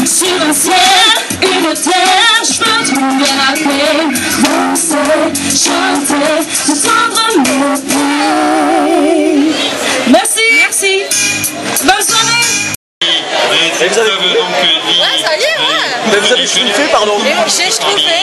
sur un ciel, une terre, je peux trouver la paix, danser, chanter, entendre mes paix. Merci, merci. Bonne soirée. Et vous avez donc dit... Ouais, ça y est, ouais. Mais vous avez schtroumpfé, pardon. J'ai schtroumpé.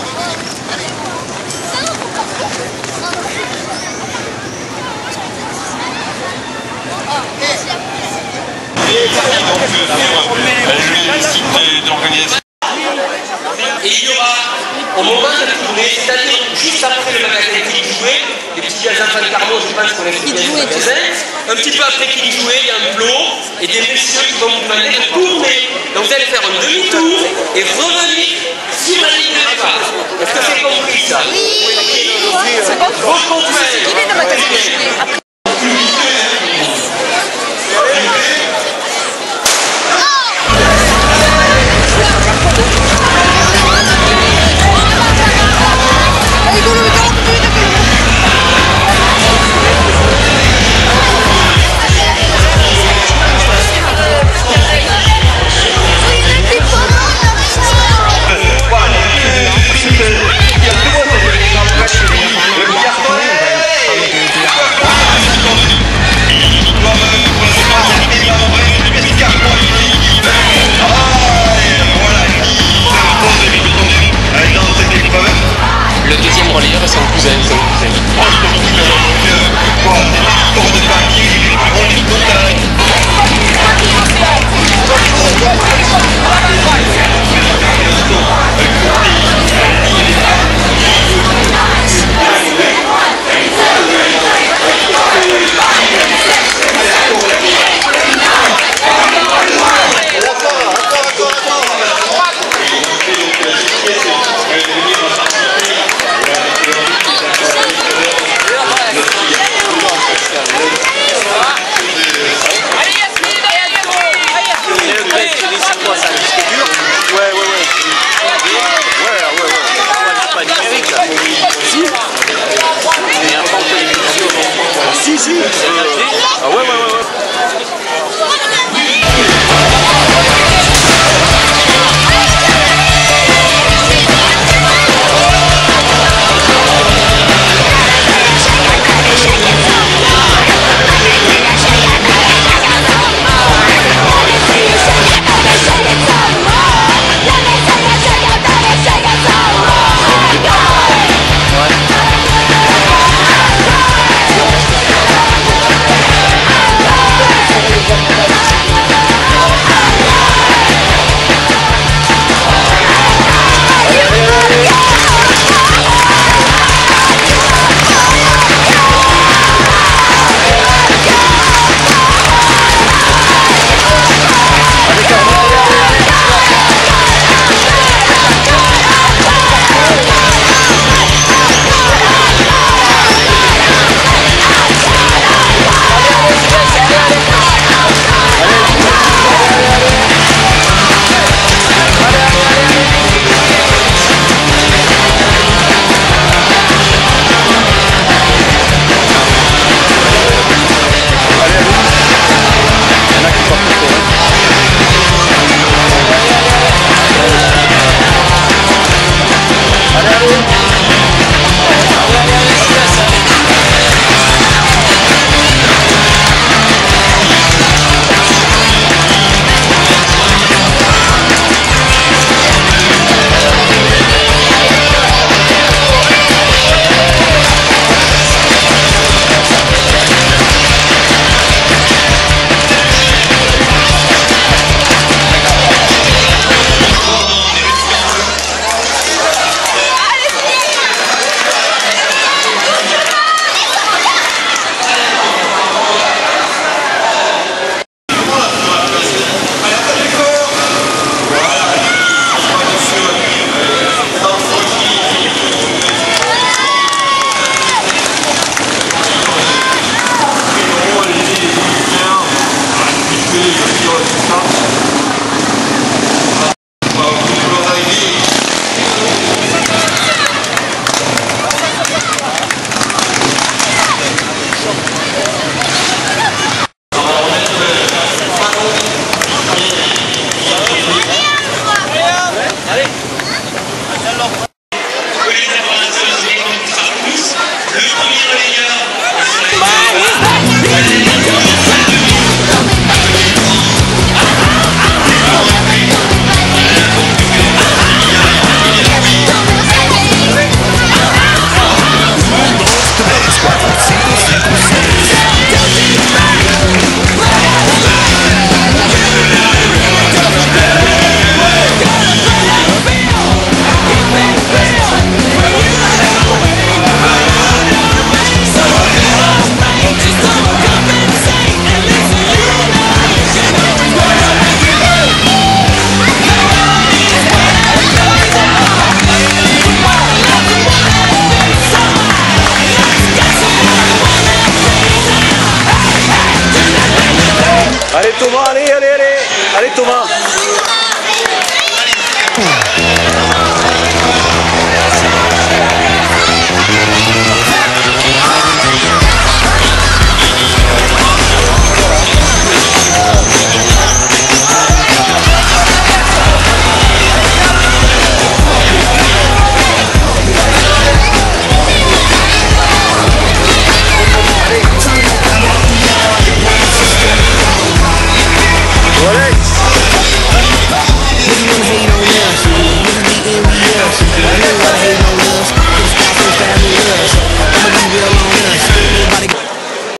Le site de l'organisation. Et il y aura, au moment de la tournée, c'est-à-dire juste après le magasin qui jouait, les petits enfants de Carmont, je pense qu'on connaissent bien ce magasin, un petit peu après qu'il jouait, il y a un plot et des messieurs qui vont vous demander de tourner. Donc vous allez faire un demi-tour et revenir sur la ligne de départ. Est-ce que c'est compris ça? Oui. C'est bon. Vos confrères. Il est dans le magasin.